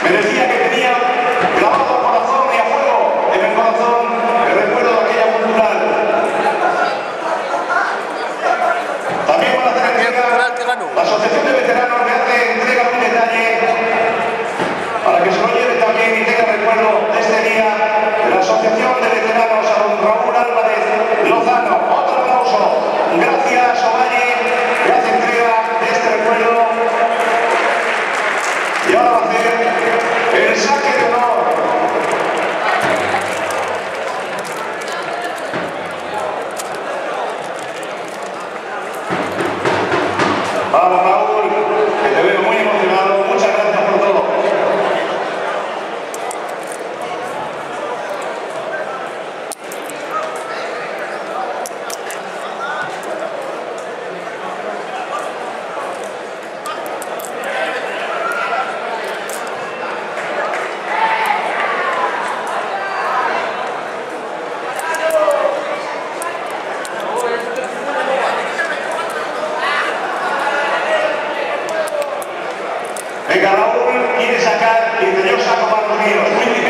Me decía que tenía grabado a corazón y a fuego en el corazón el recuerdo de aquella cultural. También para hacer entrega, la Asociación de Veteranos me hace entrega de un detalle para que se lo lleve también y tenga recuerdo de este día de la Asociación de Veteranos a don Raúl Álvarez Lozano. Otro aplauso. Gracias, Ovalle, que hace entrega de este recuerdo. Y ahora va a hacer el saque de honor. Vamos, Raúl, que te veo muy emocionado. Muchas gracias por todo. Venga, Raúl quiere sacar, y dice, yo saco para los míos.